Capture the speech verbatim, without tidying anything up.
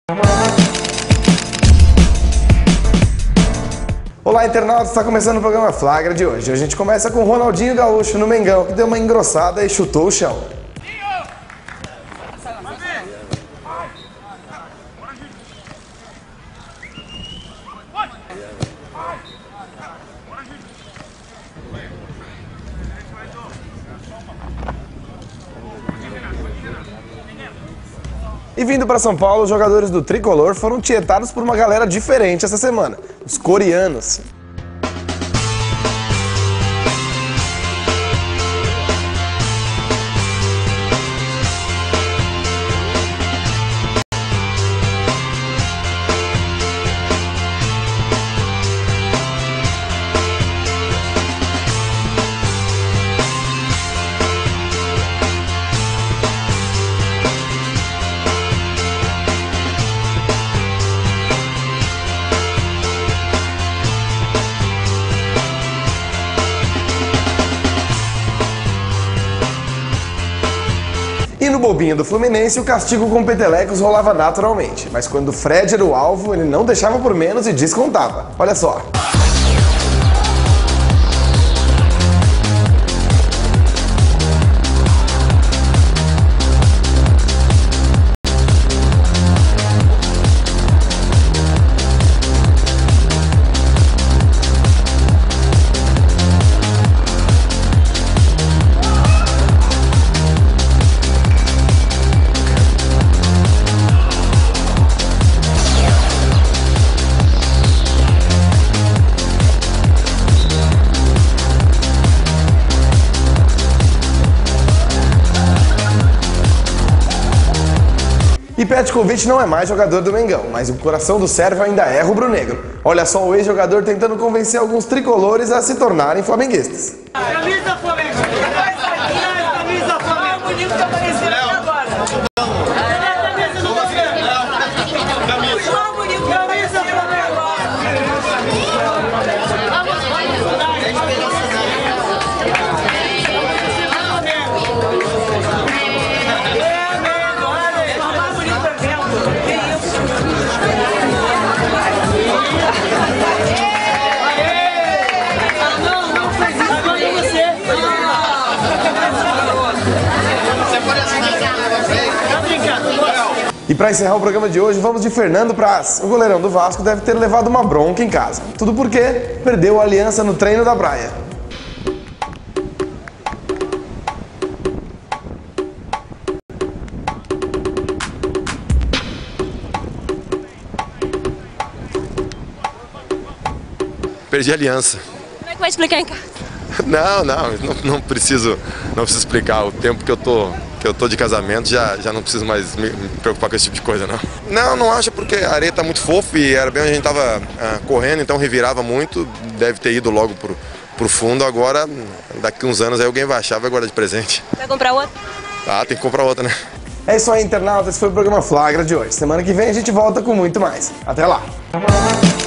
Olá, internautas, está começando o programa Flagra de hoje. A gente começa com o Ronaldinho Gaúcho no Mengão, que deu uma engrossada e chutou o chão. E vindo para São Paulo, os jogadores do Tricolor foram tietados por uma galera diferente essa semana, os coreanos. E no bobinho do Fluminense, o castigo com petelecos rolava naturalmente. Mas quando o Fred era o alvo, ele não deixava por menos e descontava. Olha só. E Petkovic não é mais jogador do Mengão, mas o coração do sérvio ainda é rubro-negro. Olha só o ex-jogador tentando convencer alguns tricolores a se tornarem flamenguistas. Camisa Flamengo! Camisa Flamengo! Bonito que apareceu aqui agora! Camisa do Flamengo! Camisa! Bonito que apareceu aqui agora! E para encerrar o programa de hoje, vamos de Fernando Praz. O goleirão do Vasco deve ter levado uma bronca em casa. Tudo porque perdeu a aliança no treino da praia. Perdi a aliança. Como é que vai explicar em casa? Não, não, não, não preciso, não preciso explicar. O tempo que eu tô, que eu tô de casamento já, já não preciso mais me, me preocupar com esse tipo de coisa, não. Não, não acho, porque a areia tá muito fofa e era bem onde a gente tava ah, correndo, então revirava muito. Deve ter ido logo pro, pro fundo. Agora, daqui uns anos aí alguém vai achar, vai guardar de presente. Vai comprar outra? Ah, tem que comprar outra, né? É isso aí, internautas. Esse foi o programa Flagra de hoje. Semana que vem a gente volta com muito mais. Até lá!